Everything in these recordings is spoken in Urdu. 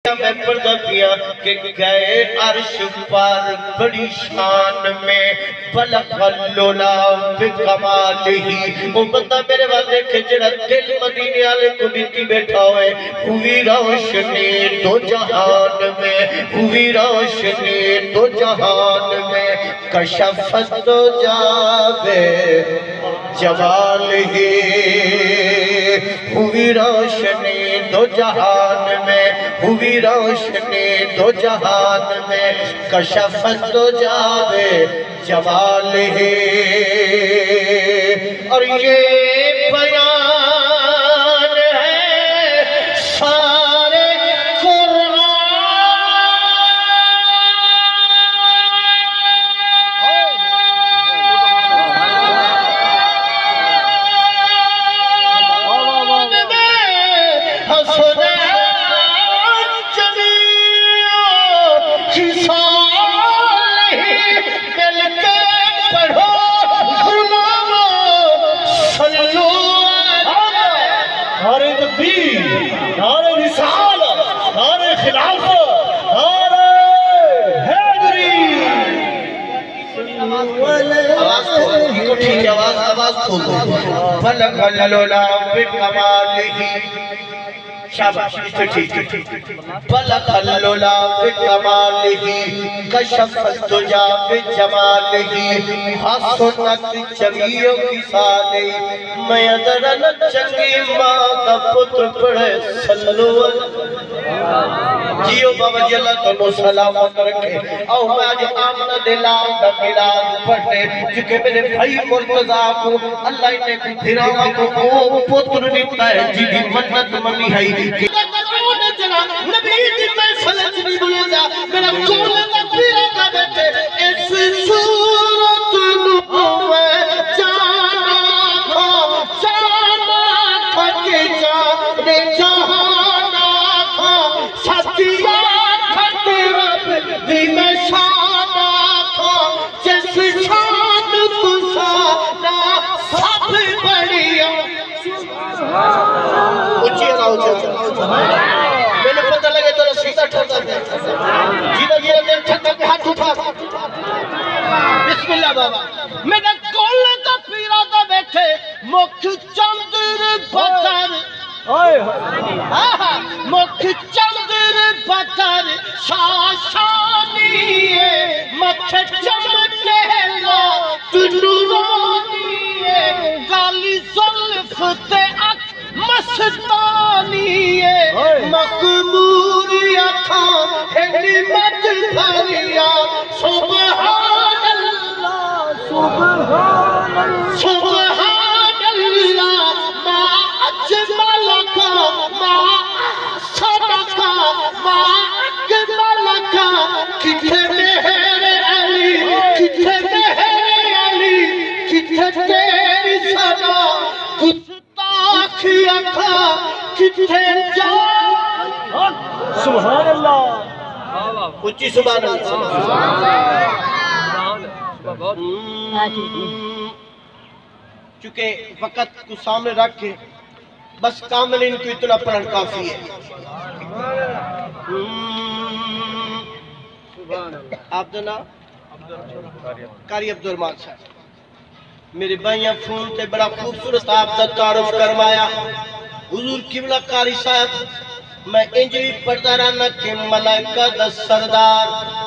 میں پڑھتا پیا کہ گئے عرش پر بڑی شان میں بلغ اللولا بکمالہی وہ بندہ میرے بات دیکھے جڑا دل مدینے والے کو دیتی بیٹھا ہوئے ہوئی روشنی دو جہان میں ہوئی روشنی دو جہان میں کشفت دو جاوے جمال ہی ہوئی روشنی دو جہان میں ہوئی روشنی دو جہان میں کشفت دو جاوے جمال ہی اور یہ بیان ہے سارے بلغ اللولا بکمالہی شاباش بلغ اللولا بکمالہی کشفت دجا بجمالہی حسنت جمیع خصالہی میں ادرن چنگی ماں کا پتر پڑھے صلو جیو بابا جی اللہ تمہیں سلامت رکھے او میں آج آمنہ دلال دا ملاد پڑھنے چکہ میرے بھائی مرتضیٰ کو اللہ انہیں کو پھراما کو پتر دیتا ہے جی بھی منت منی ہے نبی جی میں فلج نہیں بولے جا میرا کولے دا پیرا دا بیٹے اس صورت نوے جانا تھا کہ جانے جہانا تھا ساتھیا کھتے رب بھی میں شانا تھا جس شان تو شانا سب بڑیا اچھی اللہ اچھی میں نے پتہ لگے تو رسیدہ ٹھوتا ہے جیدہ جیدہ دیر ٹھتا کے ہاتھ اٹھا بسم اللہ بابا میرے کولے دا پیرا دا بیٹھے مکھ چندر پتر مکھ چندر پتر شاشانیے مکھ چمکے لا تنورانیے گالی ظلف تے اک مستانیے مقموری اکھا ہنی مت بھریا سبحان اللہ سبحان اللہ ما اجمل کا ما احسن کا ما اکمل کا کتھے مہر علی کتھے مہر علی کتھے تیری سنا گستاخی اکھا کتھے جا سبحان اللہ اچھی سبحان اللہ چونکہ وقت کو سامنے رکھ کے بس کامل ان کو اتنا پڑھن کافی ہے آپ دنا قاری عبدالرحمن صاحب میرے بھائیاں فون تے بڑا خوبصورت آپ دا تعارف کروایا حضور قبلہ قاری صاحب میں انجوی پڑھتا رہنا کہ ملائکہ دا سردار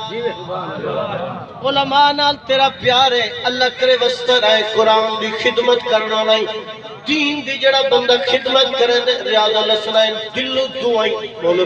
علماء نال تیرا پیار ہے اللہ کرے وسطہ رہے قرآن دی خدمت کرنا نہیں دین دی جڑا بندہ خدمت کرے دے ریاض اللہ سنائیں دلو دعائیں بولو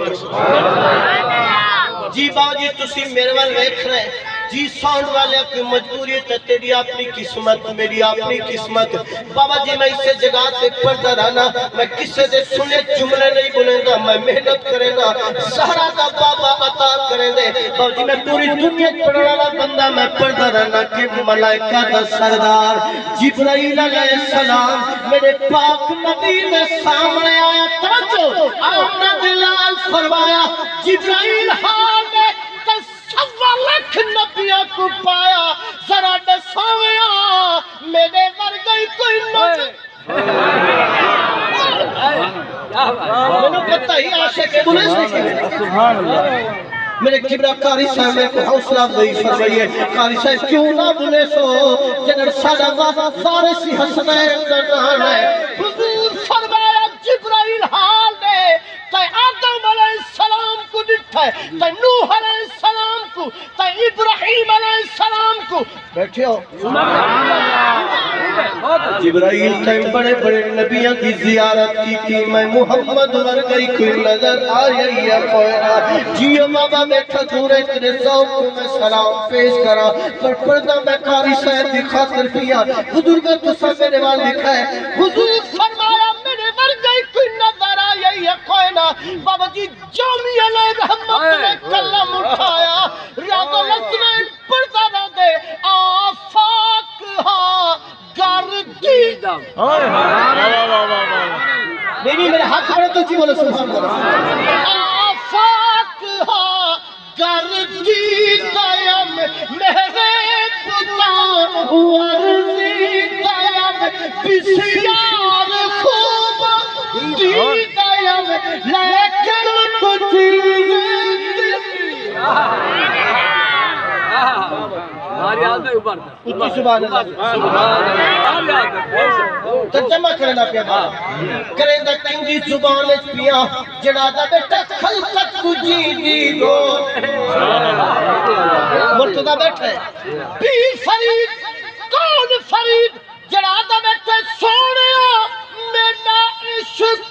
جی باجی تسی میرے وال ویکھ رہے جی ساؤنڈ والے کی مجبوری ہے تیری اپنی قسمت میری اپنی قسمت بابا جی میں اسے جگہ سے پڑھتا رہنا میں کسے دے سنے جملے نہیں بولیں گا میں محنت کریں گا زہرہ دا بابا عطا کریں دے بابا جی میں پوری دنیا پڑھنے والا بندہ میں پڑھتا رہنا کہ ملائکہ دا سردار جبرائیل علیہ السلام میرے پاک نبی دے سامنے آیا توجہ اپنا دلال فرمایا جبرائیل حال میں سوا لکھ نبیہ کو پایا ذرا دساویا میرے ورگئی کوئی نبی میں نے پتہ ہی عاشق پولیس نہیں سبحان اللہ میرے کبرا قاری صاحب میں کو حوصلہ افزائی فرمائیے قاری صاحب کیوں نہ بھولے سو جنر سادہ فارسی حسنین درنان ہے حضور فرمایا جبرائیل حال دے تے آدم علیہ السلام کو ڈٹھا ہے تے نوح علیہ السلام کو تے ابراہیم علیہ السلام کو بیٹھے ہو جبرائیل تے بڑے بڑے نبیوں کی زیارت کی تھی میں محمد ورگئی کوئی نظر آئی ہے کوئی جیو بابا بیٹھا دور اتنے ذوق کو میں سلام پیش کرا پر پردہ میں قاری صاحب دی خاطر پیا حضور کا تو سب میرے وال لکھا ہے حضور فرمایا میرے ورگئی کوئی نظر آئی ہے کوئی نہ بابا جی جامی علیہ رحمت نے کلم اٹھایا ریاض الاسنین پردہ نہ دے آفاق ہاں گردی نہیں میرے ہاتھ پڑے تو جی بولے سبحان اللہ آفاق ہاں گردی دائم میرے پتا ورزی دائم بسیار خوب دی دائم لیکن کچھ سبحان اللہ ترجمہ کرنا پیا کریں دا کنگی زبان اچ پیا جڑا دا بیٹا خلقت کو جی دی دو مرتضی بیٹھا ہے پیر فرید کون فرید جڑا دا بیٹا سونے میرا عشق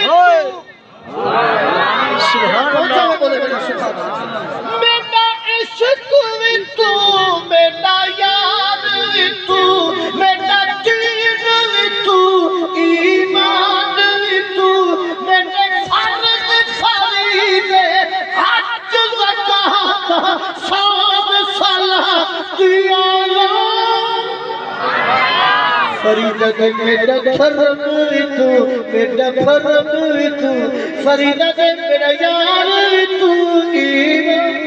سبحان اللہ میرا عشق تو میرا یار تو میرا دین تو ایمان تو میرے فرد فرید حج زکاة صوم صلاة دیانہ فریدہ دے میرا فرد تو میرا فرد تو فریدہ دے میرا یار تو ایمان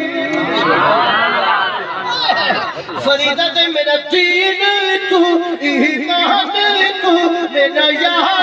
فریدہ دے میرا دین تو ایمان تو میرا یار